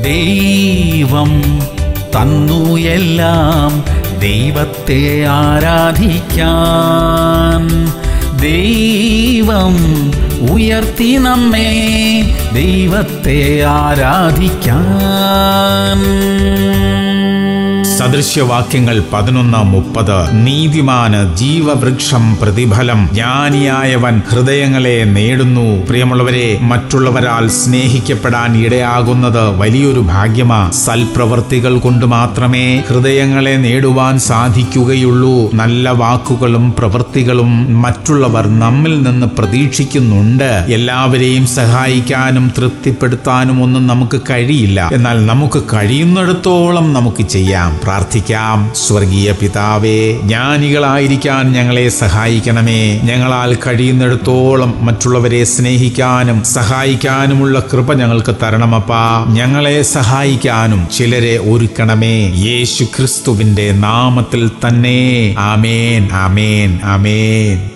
ദൈവം തന്നു എല്ലാം, ദൈവത്തെ ആരാധിക്കാൻ. ദൈവം ഉയർത്തി നമ്മെ, ദൈവത്തെ ആരാധിക്കാൻ. സദൃശ്യവാക്യങ്ങൾ 11:30. നീതിമാന് ജീവവൃക്ഷം പ്രതിഫലം, ജ്ഞാനിയായവൻ ഹൃദയങ്ങളെ നേടുന്നു. പ്രിയമുള്ളവരെ, മറ്റുള്ളവരാൽ സ്നേഹിക്കപ്പെടാൻ ഇടയാകുന്നത് വലിയൊരു ഭാഗ്യമാ. സൽപ്രവർത്തികൾ കൊണ്ട് മാത്രമേ ഹൃദയങ്ങളെ നേടുവാൻ സാധിക്കുകയുള്ളൂ. നല്ല വാക്കുകളും പ്രവൃത്തികളും മറ്റുള്ളവർ നമ്മിൽ നിന്ന് പ്രതീക്ഷിക്കുന്നുണ്ട്. എല്ലാവരെയും സഹായിക്കാനും തൃപ്തിപ്പെടുത്താനും ഒന്നും നമുക്ക് കഴിയില്ല. എന്നാൽ നമുക്ക് കഴിയുന്നിടത്തോളം നമുക്ക് ചെയ്യാം. പ്രാർത്ഥിക്കാം. സ്വർഗീയ പിതാവേ, ജ്ഞാനികളായിരിക്കാൻ ഞങ്ങളെ സഹായിക്കണമേ. ഞങ്ങളാൽ കഴിയുന്നിടത്തോളം മറ്റുള്ളവരെ സ്നേഹിക്കാനും സഹായിക്കാനുമുള്ള കൃപ ഞങ്ങൾക്ക് തരണമപ്പാ. ഞങ്ങളെ സഹായിക്കാനും ചിലരെ ഒരുക്കണമേ. യേശു ക്രിസ്തുവിന്റെ നാമത്തിൽ തന്നെ. ആമേൻ, ആമേൻ, ആമേൻ.